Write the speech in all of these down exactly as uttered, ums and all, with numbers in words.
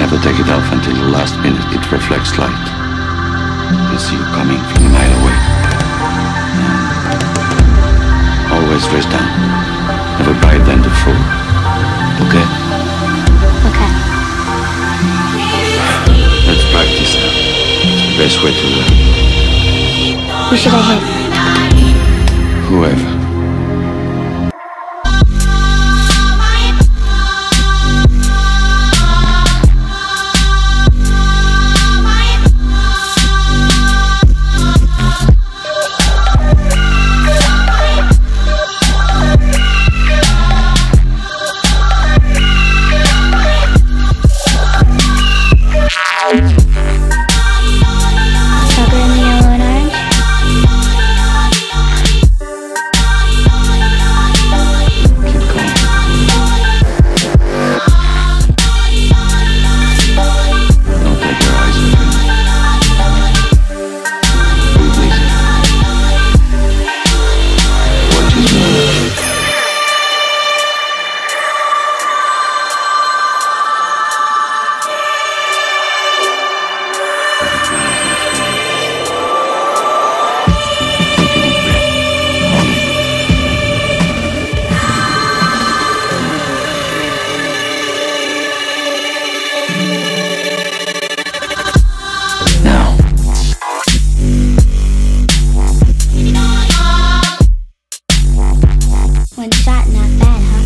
Never take it off until the last minute. It reflects light. You see you coming from a mile away. And always dress down. Never brighter than the fool. Okay? Okay. Let's practice now. It's the best way to learn. Who should I hit? Whoever. Sugar in the yellow and orange? Keep going. Don't take your eyes off him. Breathe easy. Watch his movement. One shot, not bad, huh?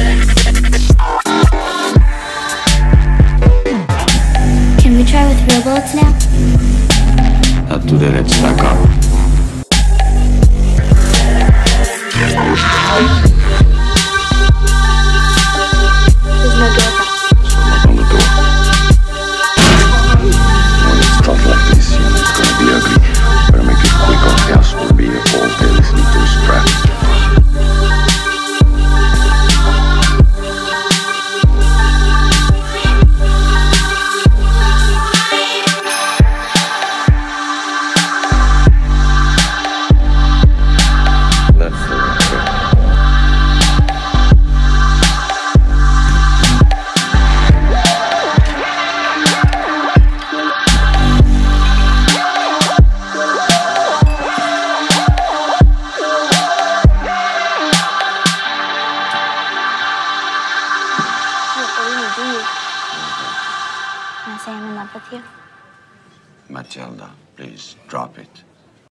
Can we try with real bullets now? Not today, let's stack up. There's no door. So knock on the door. When it's tough like this, you know it's gonna be ugly. Better make it quick or else we'll be all day listening to his crap. That's the right way. What are we gonna do? Can I say I'm in love with you? Matilda, please drop it.